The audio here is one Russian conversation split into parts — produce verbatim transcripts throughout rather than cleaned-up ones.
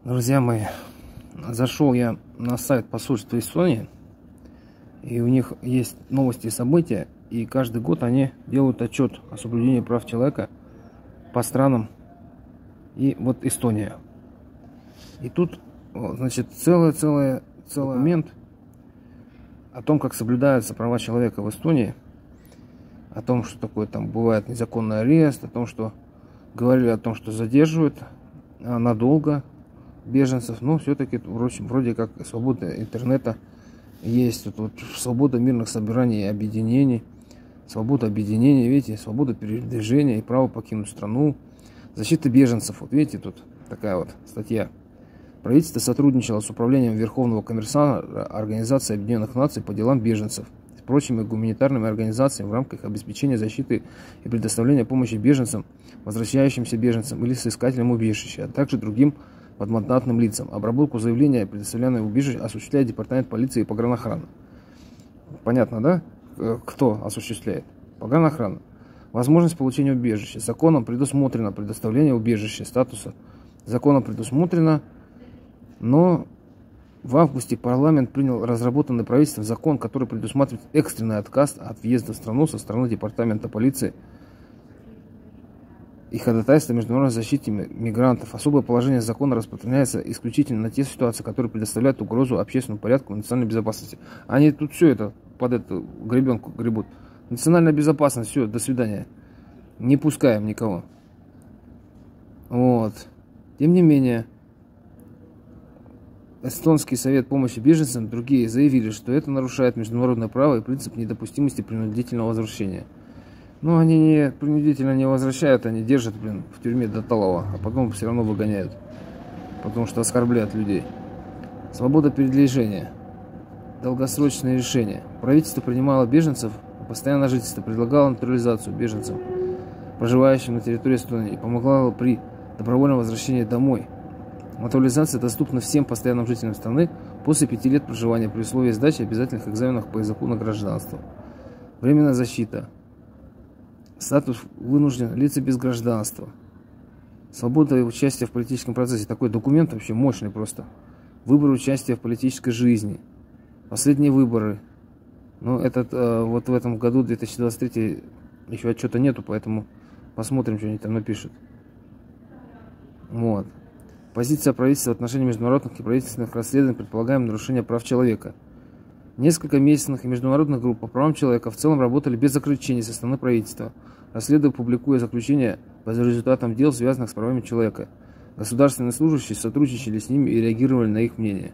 Друзья мои, зашел я на сайт посольства Эстонии, и у них есть новости и события, и каждый год они делают отчет о соблюдении прав человека по странам, и вот Эстония. И тут, значит, целый-целый целый момент о том, как соблюдаются права человека в Эстонии, о том, что такое там бывает незаконный арест, о том, что говорили о том, что задерживают надолго беженцев, но все-таки вроде, вроде как свобода интернета есть, тут вот свобода мирных собраний и объединений, свобода объединения, видите, свобода передвижения и право покинуть страну, защита беженцев, вот видите, тут такая вот статья. Правительство сотрудничало с управлением Верховного комиссара Организации Объединенных Наций по делам беженцев с прочими гуманитарными организациями в рамках обеспечения защиты и предоставления помощи беженцам, возвращающимся беженцам или соискателям убежища, а также другим подмандатным лицам. Обработку заявления о предоставлении убежища осуществляет Департамент полиции и погранохраны. Понятно, да? Кто осуществляет? Погранохрана. Возможность получения убежища. Законом предусмотрено предоставление убежища, статуса. Законом предусмотрено, но в августе парламент принял разработанный правительством закон, который предусматривает экстренный отказ от въезда в страну со стороны Департамента полиции и ходатайство о международной защите мигрантов. Особое положение закона распространяется исключительно на те ситуации, которые предоставляют угрозу общественному порядку и национальной безопасности. Они тут все это под эту гребенку гребут. Национальная безопасность, все, до свидания. Не пускаем никого. Вот. Тем не менее, Эстонский совет помощи беженцам, другие заявили, что это нарушает международное право и принцип недопустимости принудительного возвращения. Но они не принудительно не возвращают, они держат, блин, в тюрьме до талого, а потом все равно выгоняют, потому что оскорбляют людей. Свобода передвижения. Долгосрочные решения. Правительство принимало беженцев, постоянное жительство, предлагало натурализацию беженцам, проживающим на территории Эстонии, и помогало при добровольном возвращении домой. Натурализация доступна всем постоянным жителям страны после пяти лет проживания при условии сдачи обязательных экзаменов по языку на гражданство. Временная защита. Статус вынужден лица без гражданства. Свобода участия в политическом процессе. Такой документ вообще мощный просто. Выбор участия в политической жизни. Последние выборы. Но этот, э, вот в этом году, две тысячи двадцать третий, еще отчета нету, поэтому посмотрим, что они там напишут. Вот. Позиция правительства в отношении международных и правительственных расследований предполагаем нарушение прав человека. Несколько местных и международных групп по правам человека в целом работали без ограничений со стороны правительства, расследуя, публикуя заключения по результатам дел, связанных с правами человека. Государственные служащие сотрудничали с ними и реагировали на их мнение.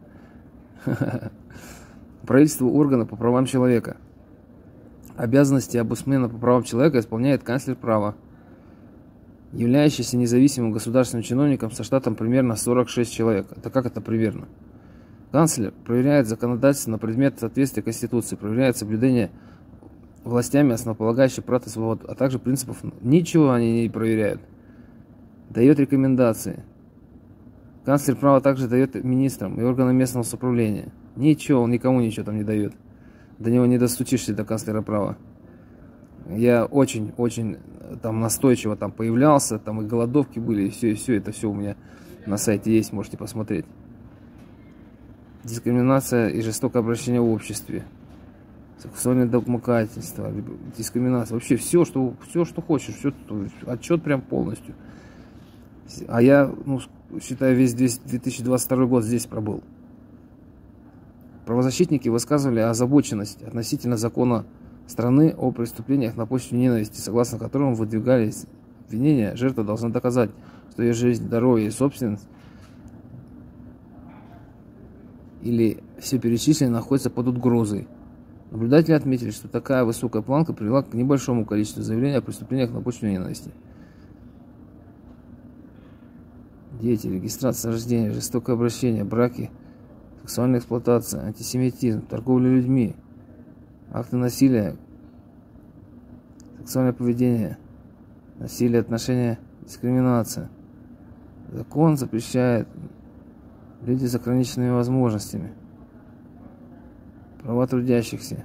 Правительство органа по правам человека. Обязанности омбудсмена по правам человека исполняет канцлер права, являющийся независимым государственным чиновником со штатом примерно сорок шесть человек. Это как это примерно? Канцлер проверяет законодательство на предмет соответствия Конституции, проверяет соблюдение властями основополагающих прав и свобод, а также принципов. Ничего они не проверяют. Дает рекомендации. Канцлер права также дает министрам и органам местного самоуправления. Ничего, он никому ничего там не дает. До него не достучишься, до канцлера права. Я очень-очень там настойчиво там появлялся, там и голодовки были, и все, и все, это все у меня на сайте есть, можете посмотреть. Дискриминация и жестокое обращение в обществе, сексуальное домогательство, дискриминация, вообще все, что, все, что хочешь, все, отчет прям полностью. А я, ну, считаю, весь две тысячи двадцать второй год здесь пробыл. Правозащитники высказывали озабоченность относительно закона страны о преступлениях на почве ненависти, согласно которому выдвигались обвинения, жертва должна доказать, что ее жизнь, здоровье и собственность или все перечисленное находится под угрозой. Наблюдатели отметили, что такая высокая планка привела к небольшому количеству заявлений о преступлениях на почве ненависти. Дети, регистрация рождения, жестокое обращение, браки, сексуальная эксплуатация, антисемитизм, торговля людьми, акты насилия, сексуальное поведение, насилие, отношения, дискриминация. Закон запрещает люди с ограниченными возможностями, права трудящихся,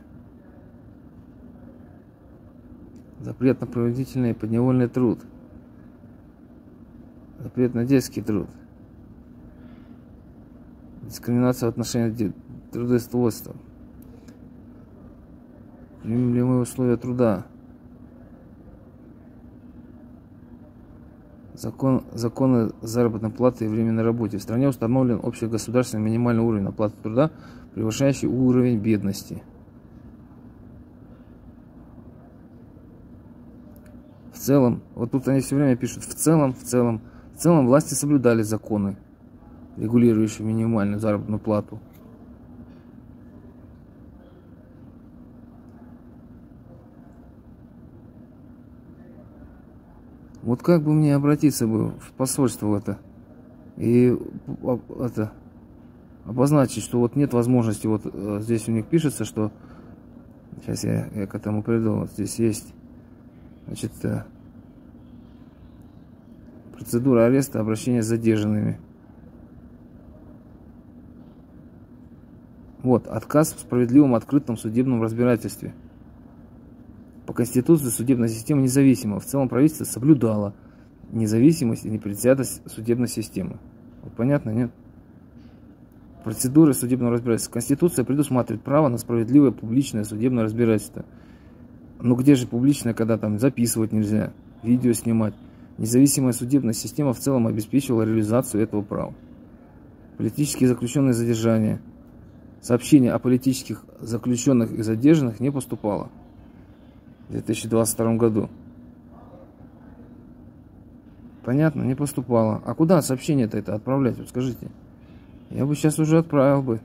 запрет на принудительный и подневольный труд, запрет на детский труд, Дискриминация в отношении трудоустройства. Приемлемые условия труда. Закон, законы заработной платы и временной работе. В стране установлен общегосударственный минимальный уровень оплаты труда, превышающий уровень бедности. В целом, вот тут они все время пишут, в целом, в целом, в целом власти соблюдали законы, регулирующие минимальную заработную плату. Вот как бы мне обратиться бы в посольство в это и это обозначить, что вот нет возможности, вот здесь у них пишется, что сейчас я, я к этому приду, вот здесь есть, значит, процедура ареста, обращения с задержанными. Вот, отказ в справедливом открытом судебном разбирательстве. По Конституции судебная система независима. В целом правительство соблюдало независимость и непредвзятость судебной системы. Вот понятно, нет? Процедуры судебного разбирательства. Конституция предусматривает право на справедливое публичное судебное разбирательство. Но где же публичное, когда там записывать нельзя, видео снимать? Независимая судебная система в целом обеспечивала реализацию этого права. Политические заключенные задержания. Сообщение о политических заключенных и задержанных не поступало в две тысячи двадцать втором году. Понятно, не поступало. А куда сообщение-то это отправлять? Вот скажите. Я бы сейчас уже отправил бы.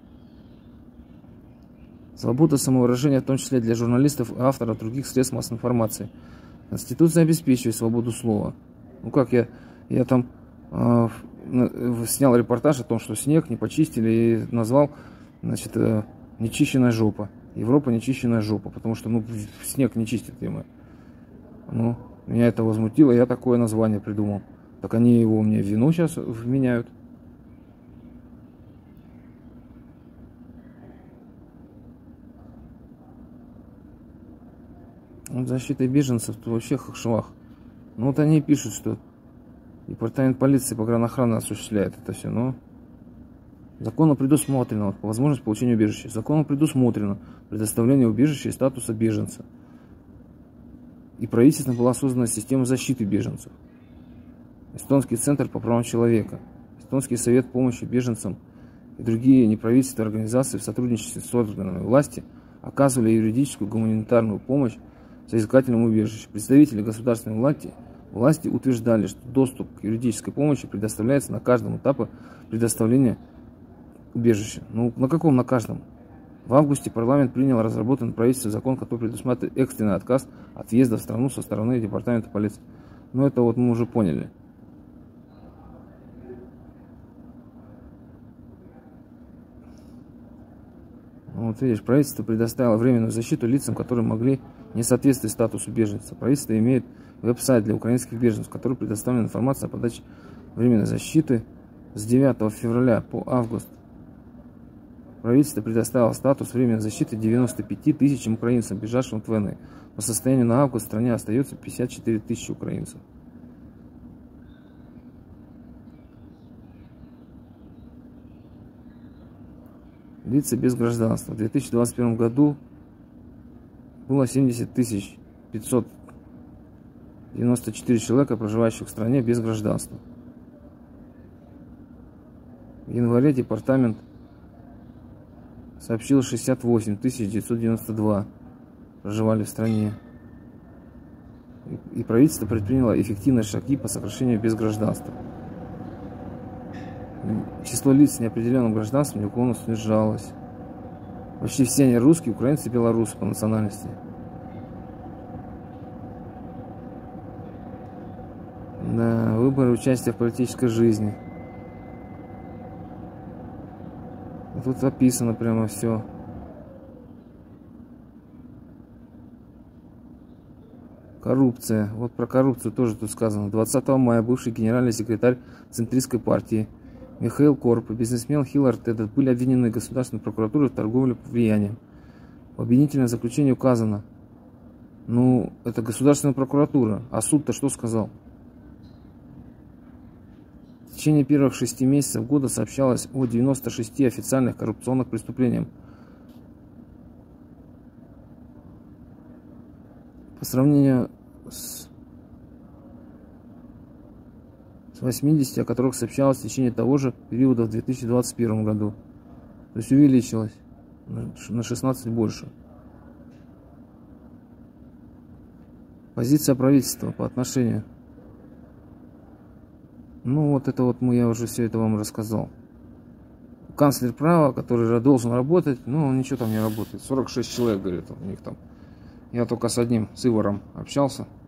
Свобода самовыражения, в том числе для журналистов и авторов других средств массовой информации. Конституция обеспечивает свободу слова. Ну как я, я там э, снял репортаж о том, что снег не почистили, и назвал, значит, э, нечищенная жопа. Европа нечищенная жопа, потому что, ну, снег не чистит, ё-моё. Ну, меня это возмутило, я такое название придумал. Так они его мне в вину сейчас вменяют. Вот защита беженцев, то вообще хахшвах. Ну вот они пишут, что департамент полиции погранохраны осуществляет это все, но законом предусмотрено возможность получения убежища. Законом предусмотрено предоставление убежища и статуса беженца. И правительством была создана система защиты беженцев. Эстонский центр по правам человека, Эстонский совет помощи беженцам и другие неправительственные организации в сотрудничестве с органами власти оказывали юридическую гуманитарную помощь соискателям убежища. Представители государственной власти, власти утверждали, что доступ к юридической помощи предоставляется на каждом этапе предоставления убежища. Ну, на каком на каждом? В августе парламент принял разработанный правительством закон, который предусматривает экстренный отказ от въезда в страну со стороны департамента полиции. Но это вот мы уже поняли. Вот видишь, правительство предоставило временную защиту лицам, которые могли не соответствовать статусу беженца. Правительство имеет веб-сайт для украинских беженцев, в котором предоставлена информация о подаче временной защиты с девятого февраля по август. Правительство предоставило статус временной защиты девяноста пяти тысячам украинцам, бежавшим от войны. По состоянию на август в стране остается пятьдесят четыре тысячи украинцев. Лица без гражданства. В две тысячи двадцать первом году было семьдесят тысяч пятьсот девяносто четыре человека, проживающих в стране без гражданства. В январе департамент сообщил шестьдесят восемь тысяч девятьсот девяносто два проживали в стране. И правительство предприняло эффективные шаги по сокращению безгражданства. Число лиц с неопределенным гражданством неуклонно снижалось. Почти все они русские, украинцы и белорусы по национальности. Да, выборы участия в политической жизни. Тут описано прямо все. Коррупция. Вот про коррупцию тоже тут сказано. двадцатого мая бывший генеральный секретарь центристской партии Михаил Корп и бизнесмен Хиллард Тедет были обвинены Государственной прокуратурой в торговле влиянием. В обвинительном заключении указано, ну, это Государственная прокуратура, а суд-то что сказал? течение первых шести месяцев года сообщалось о девяноста шести официальных коррупционных преступлениях. По сравнению с восьмидесятью, о которых сообщалось в течение того же периода в две тысячи двадцать первом году. То есть увеличилось на шестнадцать больше. Позиция правительства по отношению. Ну вот это вот мы, я уже все это вам рассказал. Канцлер права, который должен работать, но он ничего там не работает. сорок шесть человек, говорит, у них там. Я только с одним, с Иваром, общался.